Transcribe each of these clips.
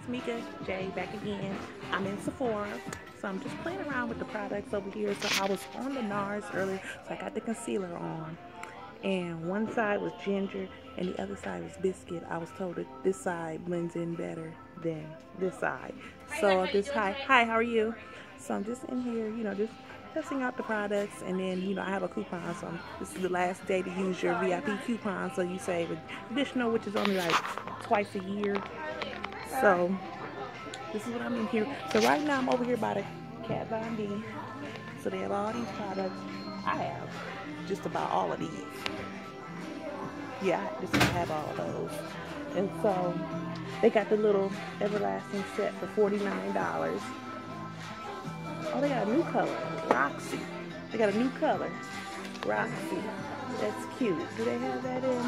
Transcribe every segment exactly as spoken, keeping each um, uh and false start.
It's Mika J back again. I'm in Sephora, so I'm just playing around with the products over here. So I was on the NARS earlier, so I got the concealer on. And one side was ginger and the other side was biscuit. I was told that this side blends in better than this side. So this, hi, hi, how are you? So I'm just in here, you know, just testing out the products, and then, you know, I have a coupon, so I'm, this is the last day to use your V I P coupon, so you save additional, which is only like twice a year. So this is what I'm in here. So right now I'm over here by the Kat Von D. So they have all these products. I have just about all of these. Yeah, I just have all of those. And so they got the little everlasting set for forty-nine dollars. Oh, they got a new color, Roxy. They got a new color, Roxy. That's cute. Do they have that in?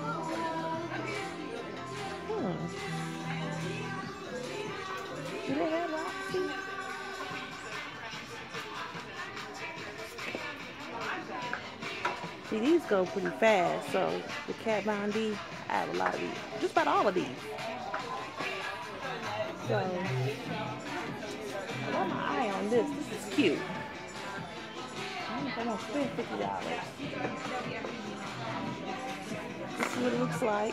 Hmm. Do they have Roxy? See, these go pretty fast. So the Kat Von D, I have a lot of these. Just about all of these. So I got my eye on this. This is cute. I don't know if I'm gonna spend fifty dollars. This is what it looks like.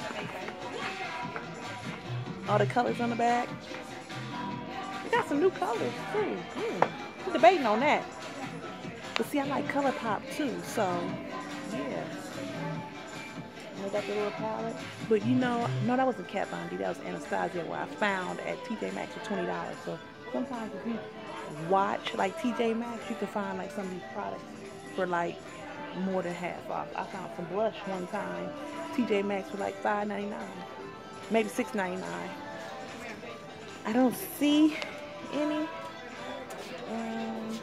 All the colors on the back. We got some new colors too. Mm. I'm debating on that. But see, I like ColourPop too, so yeah. And they got the little palette. But you know, no, that wasn't Kat Von D, that was Anastasia, where I found at T J Maxx for twenty dollars. So sometimes if you watch like T J Maxx, you can find like some of these products for like more than half off. I found some blush one time, T J Maxx for like five ninety-nine, maybe six ninety-nine. I don't see any. Um,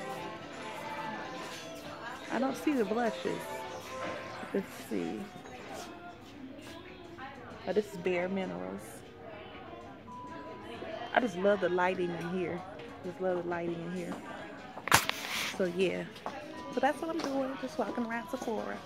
I don't see the blushes. Let's see. Oh, this is Bare Minerals. I just love the lighting in here. Just love the lighting in here. So yeah. So that's what I'm doing. Just walking around Sephora.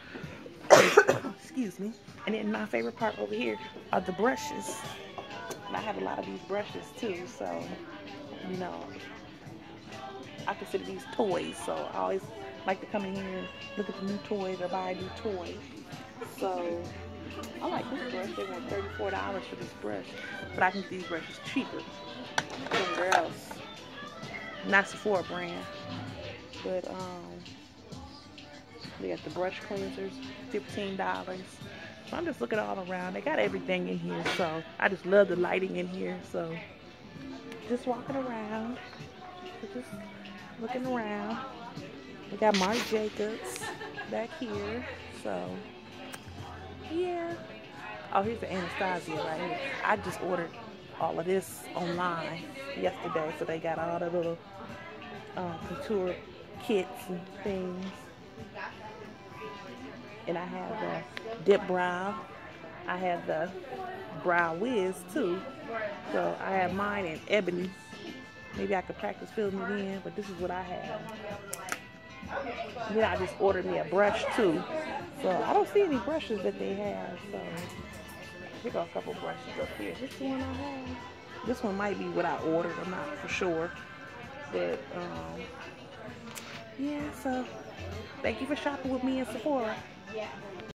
Excuse me. And then my favorite part over here are the brushes. And I have a lot of these brushes too. So, you know, I consider these toys. So I always like to come in here and look at the new toys or buy a new toy. So I like this brush. They want thirty-four dollars for this brush, but I can get these brushes cheaper anywhere else. Not Sephora brand, but um, they got the brush cleansers, fifteen dollars. So I'm just looking all around. They got everything in here, so I just love the lighting in here. So just walking around, so just looking around. We got Marc Jacobs back here, so yeah. Oh, here's the Anastasia right here. I just ordered all of this online yesterday, so they got all the little um, contour kits and things. And I have the Dip Brow. I have the Brow Wiz too. So I have mine in ebony. Maybe I could practice filling it in, but this is what I have. Then I just ordered me a brush too. So I don't see any brushes that they have. So here go a couple brushes up here. This one I have. This one might be what I ordered. I'm not for sure. But um, yeah. So thank you for shopping with me in Sephora.